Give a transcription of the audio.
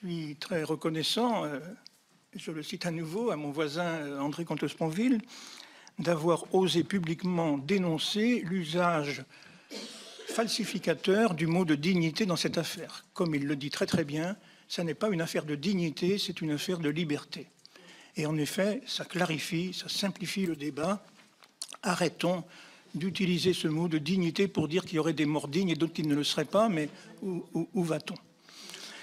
suis très reconnaissant, je le cite à nouveau, à mon voisin André Comte-Sponville, d'avoir osé publiquement dénoncer l'usage falsificateur du mot de dignité dans cette affaire. Comme il le dit très très bien, ça n'est pas une affaire de dignité, c'est une affaire de liberté. Et en effet, ça clarifie, ça simplifie le débat. Arrêtons d'utiliser ce mot de dignité pour dire qu'il y aurait des morts dignes et d'autres qui ne le seraient pas, mais où va-t-on ?